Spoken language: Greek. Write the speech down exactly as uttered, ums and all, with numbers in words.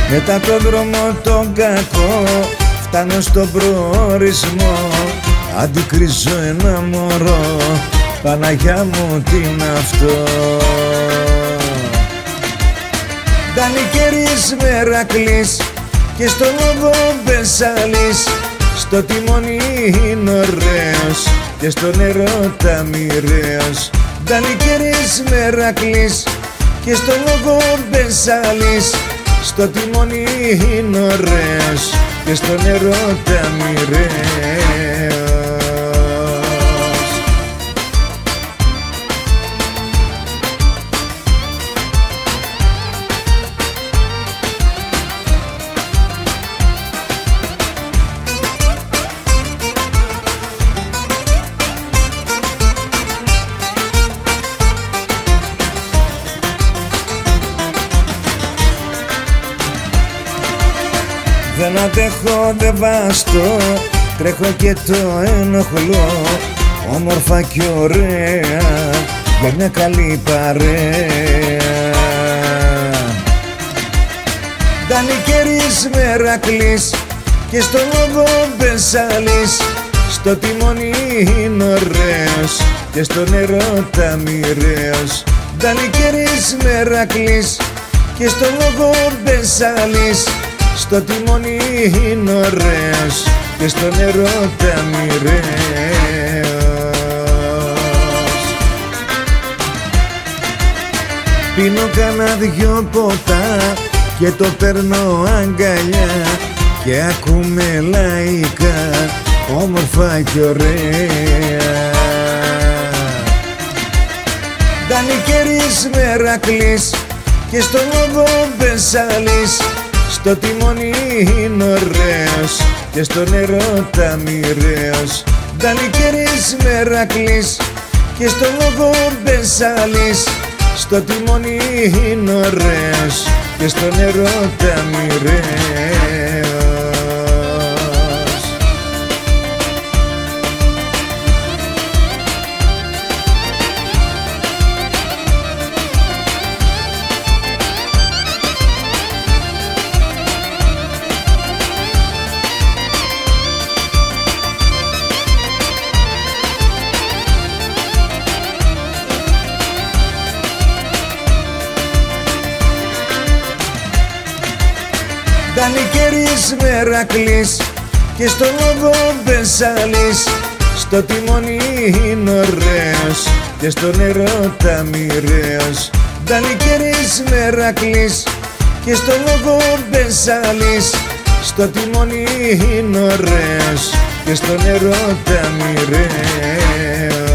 Μετά το δρόμο τον κακό φτάνω στον προορισμό. Αντικρίζω ένα μωρό, Παναγιά μου τι είναι αυτό. Δανεικέρης Μερακλής και στο λόγο Μπεσσαλής. Στο τιμόνι είναι ωραίος και στο νερό τα μοιραίος. Δανεικέρης Μερακλής και στο λόγο Μπεσσαλής. Στο τιμόνι είναι ωραίος και στο νερό τα μοιραίος. Δεν αντέχω, δεν βαστώ, τρέχω και το ενοχλώ. Όμορφα και ωραία, για μια καλή παρέα. Δανεικέρης Μερακλής και στο λόγο Μπεσσαλής. Στο τιμόνι είναι ωραίος και στο νερό τα μοιραίος. Δανεικέρης Μερακλής και στο λόγο Μπεσσαλής. Στο τιμόνι είναι ωραίος και στο νερό τα μοιραίος. Πίνω κανένα δυο ποτά και το παίρνω αγκαλιά. Και ακούμε λαϊκά, όμορφα και ωραία. Δανεικέρης Μερακλής και στο λόγο Μπεσσαλής. Στο τιμόνι είναι ωραίος και στο νερό τα μοιραίος. Δανεικέρης Μερακλής και στο λόγο Μπεσσαλής. Στο τιμόνι είναι ωραίος και στο νερό τα μοιραίος. Δανεικέρης Μερακλής και στο λόγο Μπεσσαλής. Στο τιμόνι είναι ωραίος και στο νερό τα μοιραίος. Δανεικέρης Μερακλής και στο λόγο Μπεσσαλής. Στο τιμόνι είναι ωραίος και στο νερό τα μοιραίος.